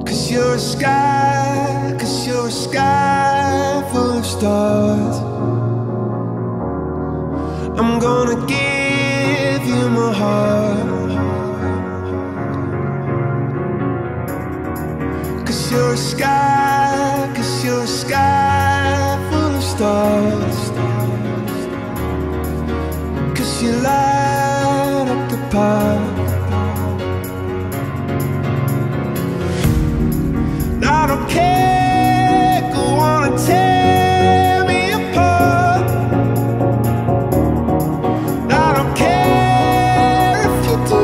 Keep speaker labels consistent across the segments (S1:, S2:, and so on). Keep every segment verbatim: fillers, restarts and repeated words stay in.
S1: Cause you're a sky, cause you're a sky full of stars. I'm gonna give you my heart. Cause you're a sky, cause you're a sky full of stars. Cause you light up the park. I don't care, go on and tear me apart. I don't care if you do.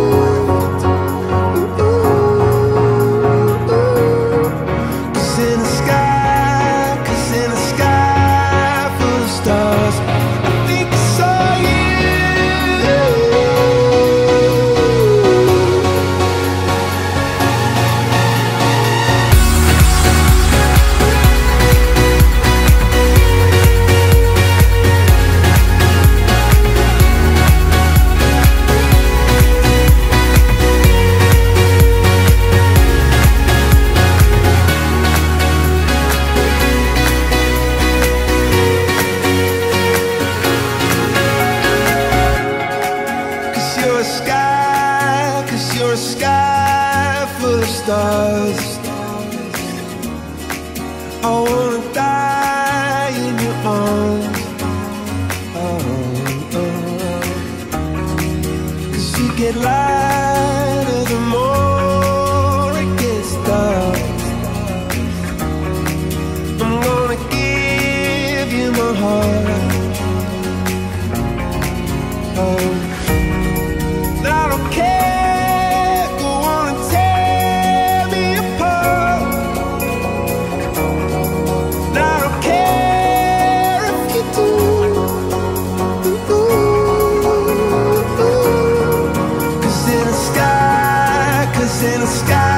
S1: Cause in the sky, cause in the sky full of stars, I think I saw you. You're a sky, cause you're a sky full of stars. I wanna die in your arms. Oh, oh. Cause you get lighter the more it gets dark. I'm gonna give you my heart. Oh, I don't care, go on and tear me apart. I don't care if you do. Cause in the sky, cause in the sky